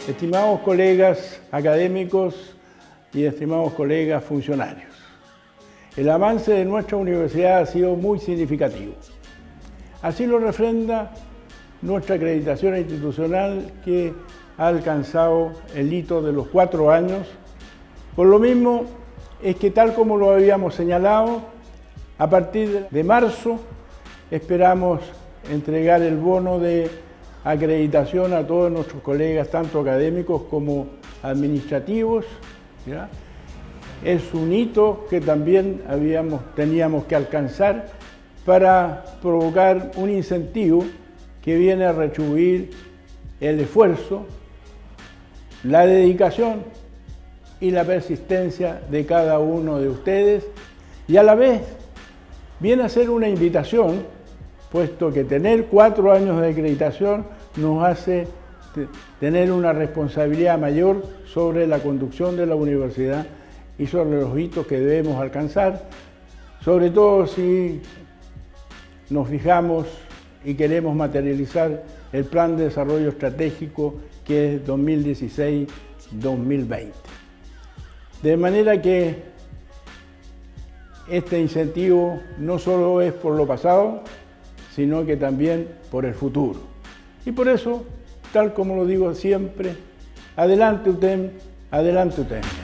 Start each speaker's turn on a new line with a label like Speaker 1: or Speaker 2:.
Speaker 1: Estimados colegas académicos y estimados colegas funcionarios, el avance de nuestra universidad ha sido muy significativo. Así lo refrenda nuestra acreditación institucional, que ha alcanzado el hito de los 4 años. Por lo mismo es que, tal como lo habíamos señalado, a partir de marzo esperamos entregar el bono de acreditación a todos nuestros colegas, tanto académicos como administrativos, ¿ya? Es un hito que también teníamos que alcanzar para provocar un incentivo que viene a retribuir el esfuerzo, la dedicación y la persistencia de cada uno de ustedes, y a la vez viene a ser una invitación, puesto que tener 4 años de acreditación nos hace tener una responsabilidad mayor sobre la conducción de la universidad y sobre los hitos que debemos alcanzar, sobre todo si nos fijamos y queremos materializar el Plan de Desarrollo Estratégico, que es 2016-2020. De manera que este incentivo no solo es por lo pasado, sino que también por el futuro. Y por eso, tal como lo digo siempre, adelante UTEM, adelante UTEM.